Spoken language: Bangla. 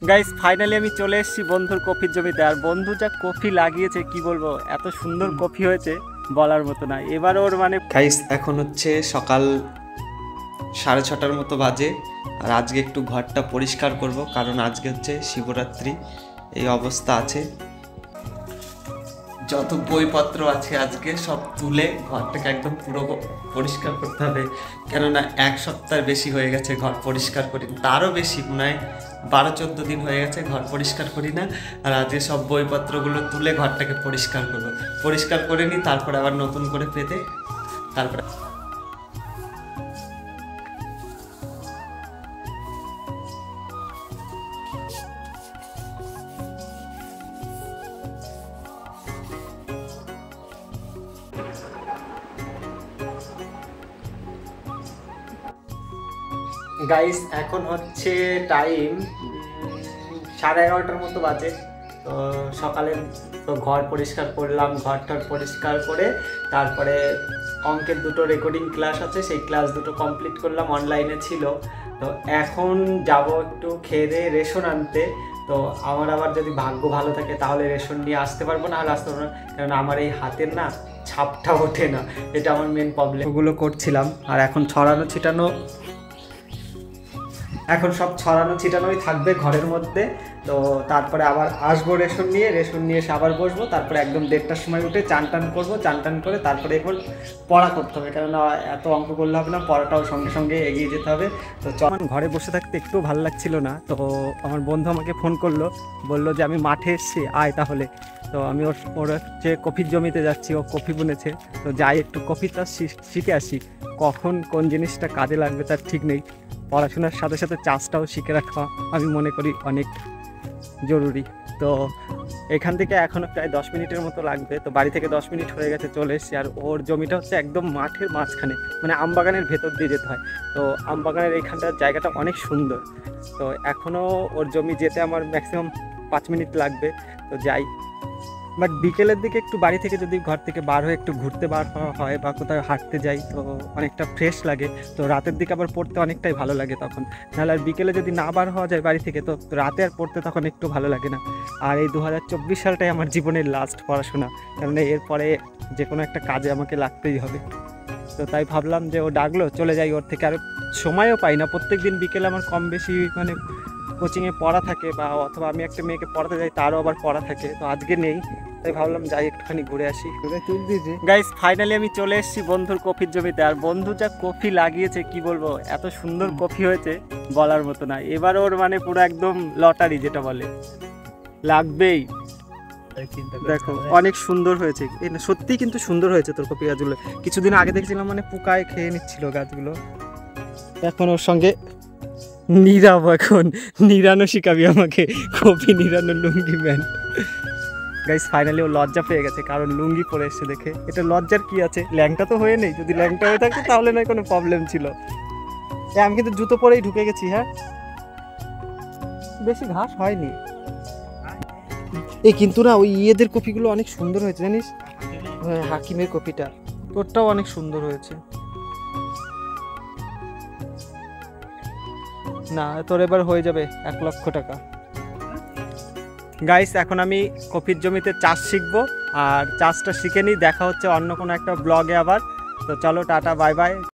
গাইস ফাইনালি আমি চলে এসেছি বন্ধুর কফির জমিতে। আর বন্ধু যা কফি লাগিয়েছে কি বলবো, এত সুন্দর কফি হয়েছে বলার মতো না। এবার ওর মানে গাইস এখন হচ্ছে সকাল 6:30টার মতো বাজে। আর আজকে একটু ঘরটা পরিষ্কার করব, কারণ আজকে হচ্ছে শিবরাত্রি। এই অবস্থা আছে, যত বইপত্র আছে আজকে সব তুলে ঘরটাকে একদম পুরো পরিষ্কার করতে হবে। কেননা এক সপ্তাহ বেশি হয়ে গেছে ঘর পরিষ্কার করি, তারও বেশি, মনে হয় 12-14 দিন হয়ে গেছে ঘর পরিষ্কার করি না। আর আজকে সব বইপত্রগুলো তুলে ঘরটাকে পরিষ্কার করবো। পরিষ্কার করে নিই, তারপরে আবার নতুন করে পেতে তারপরে গাইস এখন হচ্ছে টাইম 11:30টার মতো বাজে। তো সকালে তো ঘর পরিষ্কার করলাম, ঘরটার পরিষ্কার করে তারপরে অঙ্কের দুটো রেকর্ডিং ক্লাস আছে, সেই ক্লাস দুটো কমপ্লিট করলাম, অনলাইনে ছিল। তো এখন যাব একটু খেয়ে দিয়ে রেশন আনতে। তো আমার আবার যদি ভাগ্য ভালো থাকে তাহলে রেশন নিয়ে আসতে পারবো, না হলে আসতে পারবো না, কারণ আমার এই হাতের না ছাপটা ওঠে না, এটা আমার মেন প্রবলেম। ওগুলো করছিলাম আর এখন এখন সব ছড়ানো ছিটানোই থাকবে ঘরের মধ্যে। তো তারপরে আবার আসবো রেশন নিয়ে এসে আবার বসবো। তারপরে একদম 1:30টার সময় উঠে চান টান করবো, চান টান করে তারপরে এখন পড়া করতে হবে, কেননা এত অঙ্ক করলে হবে না, পড়াটাও সঙ্গে সঙ্গে এগিয়ে যেতে হবে। তো ঘরে বসে থাকতে একটু ভালো লাগছিল না। তো আমার বন্ধু আমাকে ফোন করলো, বললো যে আমি মাঠে এসেছি, আয় তাহলে। তো আমি ওর হচ্ছে কফির জমিতে যাচ্ছি, ও কফি বুনেছে। তো যাই একটু কফি চাষ শিখে আসি, কখন কোন জিনিসটা কাজে লাগবে তার ঠিক নেই। পড়াশোনার সাথে সাথে চাষটাও শিখে রাখা আমি মনে করি অনেক জরুরি। তো এখান থেকে এখনও প্রায় 10 মিনিটের মতো লাগবে। তো বাড়ি থেকে 10 মিনিট হয়ে গেছে, চলে এসেছি। আর ওর জমিটা হচ্ছে একদম মাঠের মাঝখানে, মানে আমবাগানের ভেতর দিয়ে যেতে হয়। তো আমবাগানের এইখানটার জায়গাটা অনেক সুন্দর। তো এখনও ওর জমি যেতে আমার ম্যাক্সিমাম 5 মিনিট লাগবে। তো যাই, বাট বিকেলের দিকে একটু বাড়ি থেকে যদি ঘর থেকে বার হয়ে একটু ঘুরতে বার হওয়া হয় বা কোথাও হাঁটতে যাই তো অনেকটা ফ্রেশ লাগে। তো রাতের দিকে আবার পড়তে অনেকটাই ভালো লাগে তখন। নাহলে আর বিকেলে যদি না বার হওয়া যায় বাড়ি থেকে তো রাতে আর পড়তে তখন একটু ভালো লাগে না। আর এই 2024 সালটাই আমার জীবনের লাস্ট পড়াশোনা, কারণ এরপরে যে কোনো একটা কাজে আমাকে লাগতেই হবে। তো তাই ভাবলাম যে ও ডাকলো, চলে যাই, ওর থেকে আর সময়ও পাই না। প্রত্যেক দিন বিকেলে আমার কম বেশি মানে কোচিংয়ে পড়া থাকে, বা অথবা আমি একটা মেয়েকে পড়াতে যাই, তারও আবার পড়া থাকে। তো আজকে নেই, তাই ভাবলাম যাই একটুখানি ঘুরে আসি। গাইস ফাইনালি আমি চলে এসেছি বন্ধুর কফির জমিতে। আর বন্ধু যা কফি লাগিয়েছে কি বলবো, এত সুন্দর কফি হয়েছে বলার মতো না। এবার ওর মানে পুরো একদম লটারি যেটা বলে, লাগবেই। দেখো অনেক সুন্দর হয়েছে, সত্যিই কিন্তু সুন্দর হয়েছে তোর কফি গাছগুলো। কিছুদিন আগে দেখছিলাম মানে পোকায় খেয়ে নিচ্ছিল গাছগুলো। এখন ওর সঙ্গে নিরাবো, এখন নিরানো শিখাবি আমাকে, কফি নিরানো লুঙ্গি ম্যান। গাইস ফাইনালি ও লজ্জা পেয়ে গেছে, কারণ লুঙ্গি পরে এসছে দেখে। এটা লজ্জার কি আছে, ল্যাংটা তো হয়ে নেই। যদি ল্যাংটা হয়ে থাকতো তাহলে নয় কোনো প্রবলেম ছিল। আমি কিন্তু জুতো পরেই ঢুকে গেছি। হ্যাঁ, বেশি ঘাস হয়নি এই, কিন্তু না ওই ইয়েদের কপিগুলো অনেক সুন্দর হয়েছে জানিস। হ্যাঁ, হাকিমের কপিটা, তোরটাও অনেক সুন্দর হয়েছে। না তোর এবার হয়ে যাবে 1 লক্ষ টাকা। গাইস এখন আমি কফির জমিতে চাষ শিখবো, আর চাষটা শিখে নিই। দেখা হচ্ছে অন্য কোনো একটা ব্লগে আবার। তো চলো, টাটা, বাই বাই।